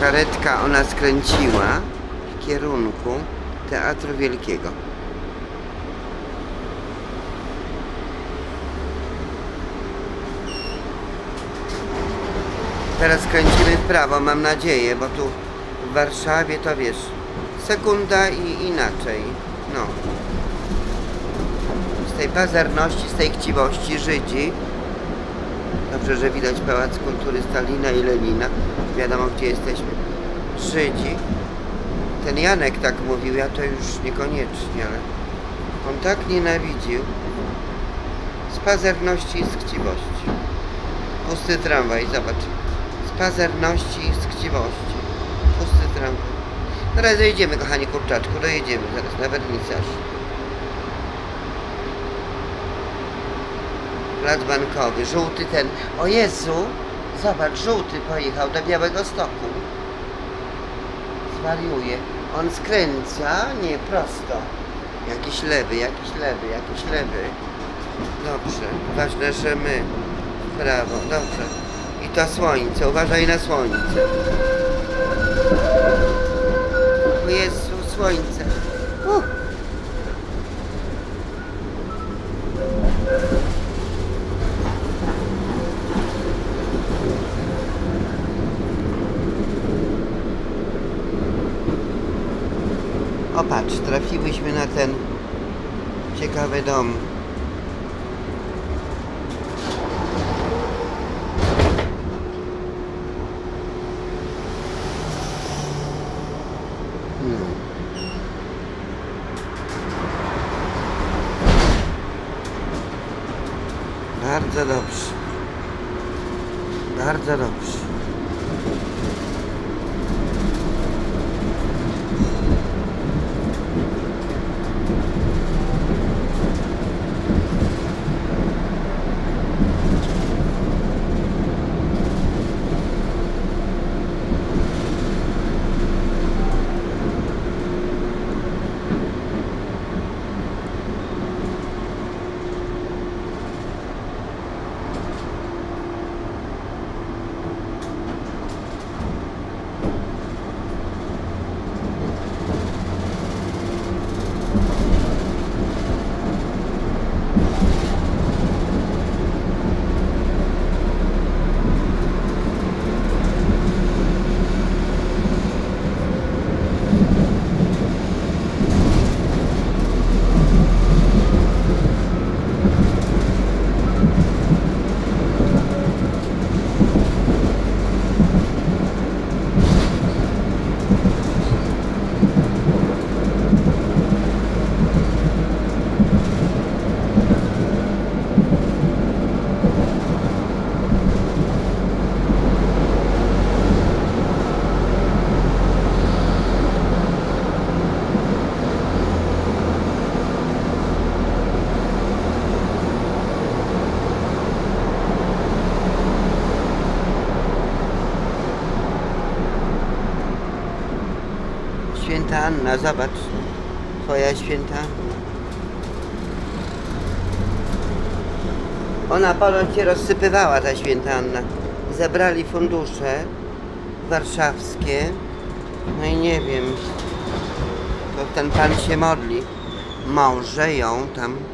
Karetka ona skręciła w kierunku Teatru Wielkiego. Teraz kręcimy w prawo, mam nadzieję, bo tu w Warszawie to wiesz, sekunda i inaczej. No. Z tej pazerności, z tej chciwości Żydzi. Dobrze, że widać Pałac Kultury Stalina i Lenina. Wiadomo, gdzie jesteśmy. Żydzi. Ten Janek tak mówił, ja to już niekoniecznie, ale on tak nienawidził. Z pazerności i z chciwości. Pusty tramwaj, zobacz. Z pazerności i z chciwości. Pusty tramwaj. Zaraz dojedziemy, kochani kurczaczku, dojedziemy zaraz na wernisaż. Plac Bankowy, żółty ten. O Jezu, zobacz, żółty pojechał do Białegostoku. Zwariuje. On skręca, nie, prosto. Jakiś lewy, jakiś lewy, jakiś lewy. Dobrze, ważne, że my w prawo, dobrze. I to słońce, uważaj na słońce. O Jezu, słońce. O patrz, trafiłyśmy na ten ciekawy dom. Bardzo dobrze. Bardzo dobrze. Święta Anna, zobacz. Twoja święta Anna. Ona ponoć się rozsypywała, ta święta Anna. Zebrali fundusze warszawskie. No i nie wiem. To ten pan się modli. Może ją tam